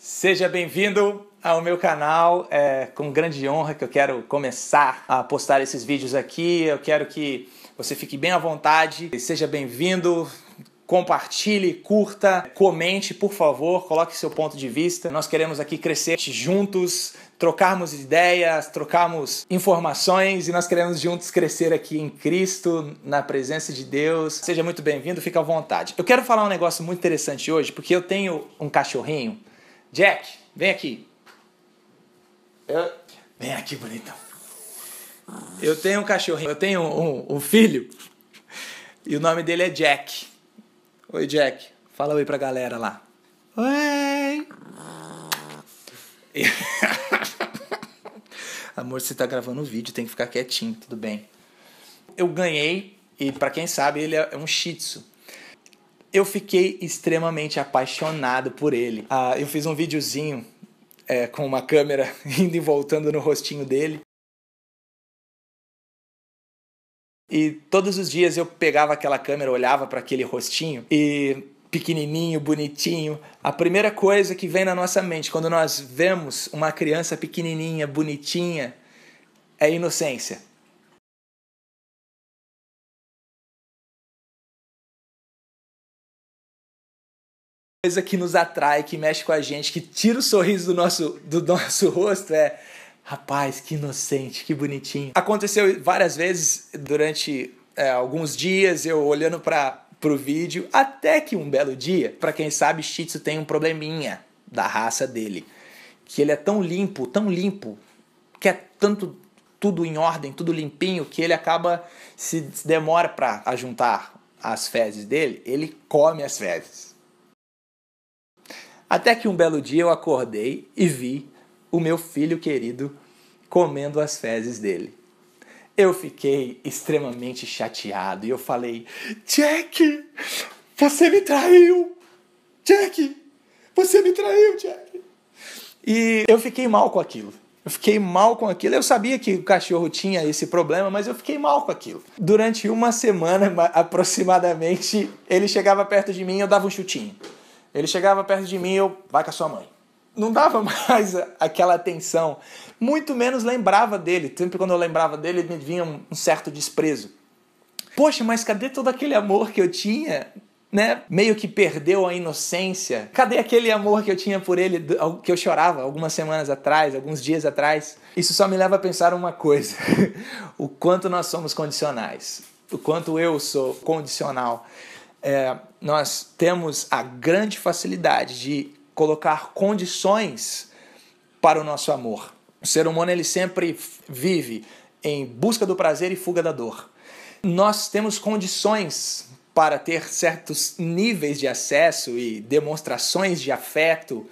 Seja bem-vindo ao meu canal. É com grande honra que eu quero começar a postar esses vídeos aqui. Eu quero que você fique bem à vontade. Seja bem-vindo. Compartilhe, curta, comente, por favor, coloque seu ponto de vista. Nós queremos aqui crescer juntos, trocarmos ideias, trocarmos informações e nós queremos juntos crescer aqui em Cristo, na presença de Deus. Seja muito bem-vindo, fique à vontade. Eu quero falar um negócio muito interessante hoje, porque eu tenho um cachorrinho. Jack, vem aqui. Vem aqui, bonitão. Eu tenho um cachorrinho, eu tenho um filho e o nome dele é Jack. Oi, Jack. Fala oi pra galera lá. Oi. Amor, você tá gravando um vídeo, tem que ficar quietinho, tudo bem. Eu ganhei, e pra quem sabe, ele é um Shih Tzu. Eu fiquei extremamente apaixonado por ele. Eu fiz um videozinho com uma câmera indo e voltando no rostinho dele. E todos os dias eu pegava aquela câmera, olhava para aquele rostinho e pequenininho, bonitinho. A primeira coisa que vem na nossa mente quando nós vemos uma criança pequenininha, bonitinha, é inocência. Coisa que nos atrai, que mexe com a gente, que tira o sorriso do nosso rosto é: rapaz, que inocente, que bonitinho. Aconteceu várias vezes durante alguns dias, eu olhando pro vídeo, até que um belo dia, para quem sabe, Shih Tzu tem um probleminha da raça dele, que ele é tão limpo, que é tudo em ordem, tudo limpinho, que ele acaba, se demora para ajuntar as fezes dele, ele come as fezes. Até que um belo dia eu acordei e vi o meu filho querido comendo as fezes dele. Eu fiquei extremamente chateado e eu falei: Jack, você me traiu! Jack, você me traiu, Jack! E eu fiquei mal com aquilo. Eu sabia que o cachorro tinha esse problema, mas eu fiquei mal com aquilo. Durante uma semana, aproximadamente, ele chegava perto de mim e eu dava um chutinho. Ele chegava perto de mim e eu: vai com a sua mãe. Não dava mais aquela atenção. Muito menos lembrava dele. Sempre quando eu lembrava dele, me vinha um certo desprezo. Poxa, mas cadê todo aquele amor que eu tinha? Né? Meio que perdeu a inocência. Cadê aquele amor que eu tinha por ele, que eu chorava algumas semanas atrás, alguns dias atrás? Isso só me leva a pensar uma coisa. O quanto nós somos condicionais. O quanto eu sou condicional. Nós temos a grande facilidade de colocar condições para o nosso amor. O ser humano ele sempre vive em busca do prazer e fuga da dor. Nós temos condições para ter certos níveis de acesso e demonstrações de afeto,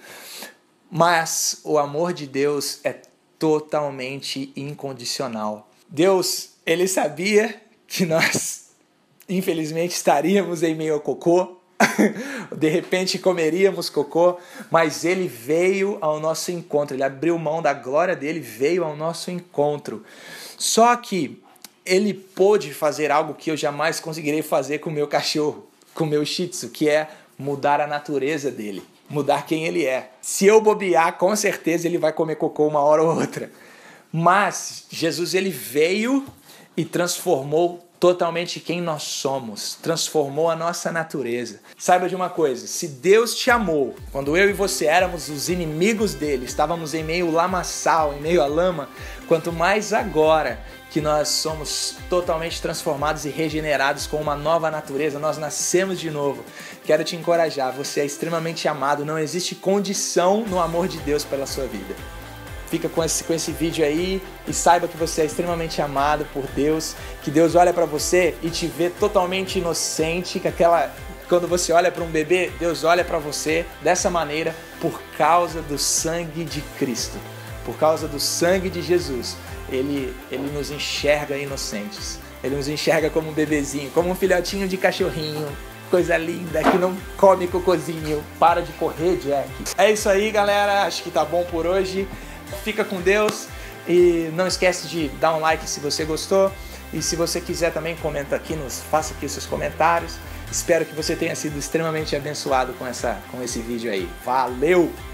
mas o amor de Deus é totalmente incondicional. Deus, ele sabia que nós infelizmente estaríamos em meio ao cocô, de repente comeríamos cocô, mas ele veio ao nosso encontro, ele abriu mão da glória dele, veio ao nosso encontro. Só que ele pôde fazer algo que eu jamais conseguirei fazer com o meu cachorro, com o meu Shih Tzu, que é mudar a natureza dele, mudar quem ele é. Se eu bobear, com certeza ele vai comer cocô uma hora ou outra. Mas Jesus, ele veio e transformou totalmente quem nós somos, transformou a nossa natureza. Saiba de uma coisa, se Deus te amou, quando eu e você éramos os inimigos dele, estávamos em meio lamaçal, em meio à lama, quanto mais agora que nós somos totalmente transformados e regenerados com uma nova natureza, nós nascemos de novo. Quero te encorajar, você é extremamente amado, não existe condição no amor de Deus pela sua vida. Fica com esse vídeo aí e saiba que você é extremamente amado por Deus, que Deus olha para você e te vê totalmente inocente, quando você olha para um bebê, Deus olha para você dessa maneira por causa do sangue de Cristo, por causa do sangue de Jesus. Ele nos enxerga inocentes, ele nos enxerga como um bebezinho, como um filhotinho de cachorrinho, coisa linda, que não come cocôzinho. Para de correr, Jack. É isso aí, galera, acho que tá bom por hoje. Fica com Deus e não esquece de dar um like se você gostou. E se você quiser também, comenta aqui, faça aqui os seus comentários. Espero que você tenha sido extremamente abençoado com esse vídeo aí. Valeu!